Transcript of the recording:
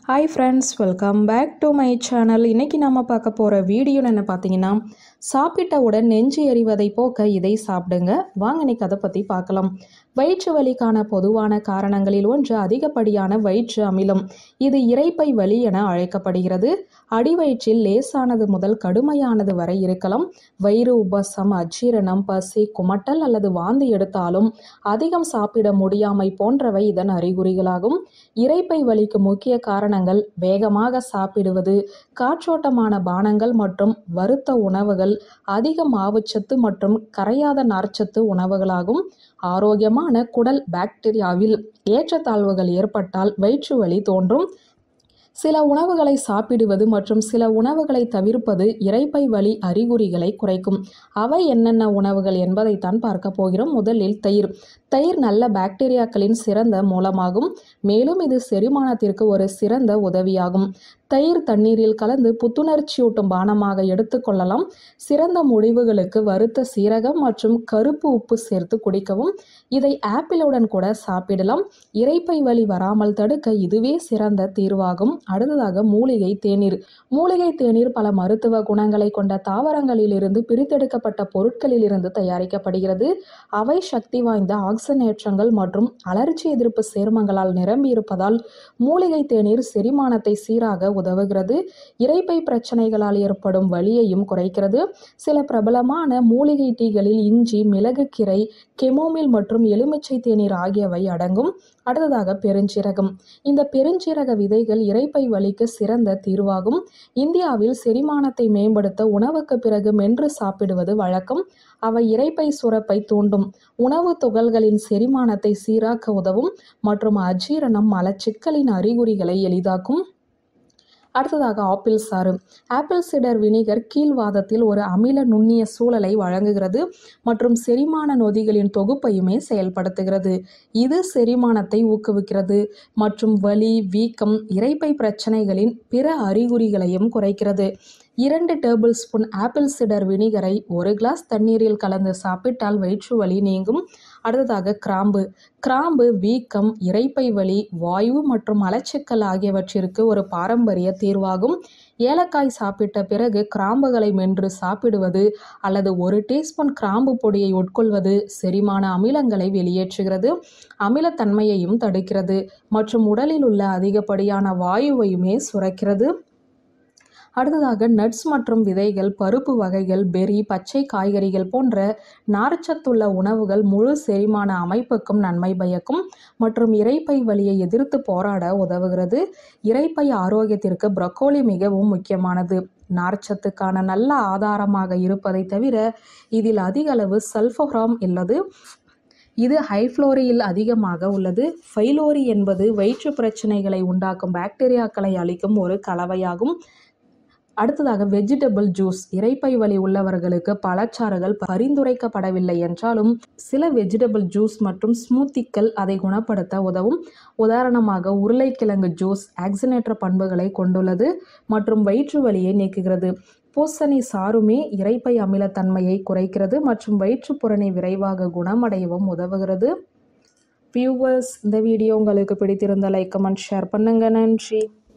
Hi friends, welcome back to my channel. இன்னைக்கு நாம பார்க்க போற வீடியோ என்ன பார்த்தீங்கன்னா, சாப்பிட்டவுடன் நெஞ்சு எரிவதை போக்க இதை சாப்பிடுங்க. வாங்க இன்னைக்கு அதை பத்தி பார்க்கலாம். வயிற்று வலிக்கான பொதுவான காரணங்களில் ஒன்று அதிகப்படியான வயிற்று அமிலம். இது இரைப்பை வலி என அழைக்கப்படுகிறது. அடிவயிற்றில் லேசானது முதல் கடுமையானது வரை இருக்கலாம். வயிறு உபசம், அஜீரணம், பசி, குமட்டல் அல்லது வாந்தி எடுத்தாலும் அதிகம் சாப்பிட முடியாமை போன்றவை இதன் அறிகுறிகளாகும். இரைப்பை வலிக்கு முக்கிய காரணங்கள் வேகமாக சாப்பிடுவது, காற்றோட்டமான பானங்கள் மற்றும் வறுத்த உணவுகள், அதிக மாவுச்சத்து மற்றும் கரையாத நார்ச்சத்து உணவுகளாகும். ஆரோக்கியமான குடல் பாக்டீரியாவில் ஏற்றத்தாழ்வுகள் ஏற்பட்டால் வயிற்று வலி தோன்றும். சில உணவுகளை சாப்பிடுவது மற்றும் சில உணவுகளை தவிர்ப்பது இரைப்பை வலி அறிகுறிகளை குறைக்கும். அவை என்னென்ன உணவுகள் என்பதைத்தான் பார்க்க போகிறோம். முதலில் தயிர். தயிர் நல்ல பாக்டீரியாக்களின் சிறந்த மூலமாகும். மேலும் இது செரிமானத்திற்கு ஒரு சிறந்த உதவியாகும். தயிர் தண்ணீரில் கலந்து புத்துணர்ச்சியூட்டும் பானமாக எடுத்துக்கொள்ளலாம். சிறந்த முடிவுகளுக்கு வறுத்த சீரகம் மற்றும் கருப்பு உப்பு சேர்த்து குடிக்கவும். இதை ஆப்பிளுடன் கூட சாப்பிடலாம். இரைப்பை வலி வராமல் தடுக்க இதுவே சிறந்த தீர்வாகும். அடுத்ததாக மூலிகை தேநீர். மூலிகை தேநீர் பல மருத்துவ குணங்களை கொண்ட தாவரங்களிலிருந்து பிரித்தெடுக்கப்பட்ட பொருட்களிலிருந்து தயாரிக்கப்படுகிறது. அவை சக்தி வாய்ந்த ஆக்சிஜனேற்றங்கள் மற்றும் அலர்ஜி எதிர்ப்பு சேர்மங்களால் நிரம்பியிருப்பதால் மூலிகை தேநீர் செரிமானத்தை சீராக உதவுகிறது. இரைப்பை பிரச்சனைகளால் ஏற்படும் வலியையும் குறைக்கிறது. சில பிரபலமான மூலிகை டீகளில் இஞ்சி, மிளகு கீரை, கெமோமில் மற்றும் எலுமிச்சை தேநீர் ஆகியவை அடங்கும். அடுத்ததாக பெருஞ்சீரகம். இந்த பெருஞ்சீரக விதைகள் இரைப்பை வலிக்கு சிறந்த தீர்வாகும். இந்தியாவில் செரிமானத்தை மேம்படுத்த உணவுக்கு பிறகு மென்று சாப்பிடுவது வழக்கம். அவை இரைப்பை சுரப்பை தூண்டும், உணவு துகள்களின் செரிமானத்தை சீராக்க உதவும் மற்றும் அஜீரணம், மலச்சிக்கலின் அறிகுறிகளை எளிதாக்கும். அடுத்ததாக ஆப்பிள் சாறு. ஆப்பிள் சிடர் வினிகர் கீழ்வாதத்தில் ஒரு அமில நுண்ணிய சூழலை வழங்குகிறது மற்றும் செரிமான நொதிகளின் தொகுப்பையுமே செயல்படுத்துகிறது. இது செரிமானத்தை ஊக்குவிக்கிறது மற்றும் வலி, வீக்கம், இரைப்பை பிரச்சனைகளின் பிற அறிகுறிகளையும் குறைக்கிறது. 2 டேபிள் ஸ்பூன் ஆப்பிள் சிடர் வினிகரை 1 கிளாஸ் தண்ணீரில் கலந்து சாப்பிட்டால் வயிற்று வலி நீங்கும். அடுத்ததாக கிராம்பு. கிராம்பு வீக்கம், இரைப்பை வலி, வாயு மற்றும் மலச்சிக்கல் ஆகியவற்றிற்கு ஒரு பாரம்பரிய தீர்வாகும். ஏலக்காய் சாப்பிட்ட பிறகு கிராம்புகளை மென்று சாப்பிடுவது அல்லது 1 டீஸ்பூன் கிராம்பு பொடியை உட்கொள்வது செரிமான அமிலங்களை வெளியேற்றுகிறது, அமிலத்தன்மையையும் தடுக்கிறது மற்றும் உடலில் உள்ள அதிகப்படியான வாயுவையுமே சுரக்கிறது. அடுத்ததாக நட்ஸ் மற்றும் விதைகள், பருப்பு வகைகள், பெரி, பச்சை காய்கறிகள் போன்ற நார்ச்சத்துள்ள உணவுகள் முழு செரிமான அமைப்புக்கும் நன்மை பயக்கும் மற்றும் இரைப்பை வலியை எதிர்த்து போராட உதவுகிறது. இரைப்பை ஆரோக்கியத்திற்கு ப்ரோக்கோலி மிகவும் முக்கியமானது. நார்ச்சத்துக்கான நல்ல ஆதாரமாக இருப்பதை தவிர இதில் அதிக அளவு சல்ஃபோராம் உள்ளது. இது ஹைஃப்ளோரியில் அதிகமாக உள்ளது. பைலோரி என்பது வயிற்று பிரச்சனைகளை உண்டாக்கும் பாக்டீரியாக்களை அழிக்கும் ஒரு கலவையாகும். அடுத்ததாக வெஜிடபிள் ஜூஸ். இரைப்பை வலி உள்ளவர்களுக்கு பழச்சாறுகள் பரிந்துரைக்கப்படவில்லை என்றாலும் சில வெஜிடபிள் ஜூஸ் மற்றும் ஸ்மூத்திகள் அதை குணப்படுத்த உதவும். உதாரணமாக உருளைக்கிழங்கு ஜூஸ் ஆக்சிஜனேற்ற பண்புகளை கொண்டுள்ளது மற்றும் வயிற்று வலியை நீக்குகிறது. பூசணி சாறுமே இரைப்பை அமிலத்தன்மையை குறைக்கிறது மற்றும் வயிற்றுப்புறணி விரைவாக குணமடையவும் உதவுகிறது. வியூவர்ஸ், இந்த வீடியோ உங்களுக்கு பிடித்திருந்த லைக், கமெண்ட், ஷேர் பண்ணுங்க. நன்றி.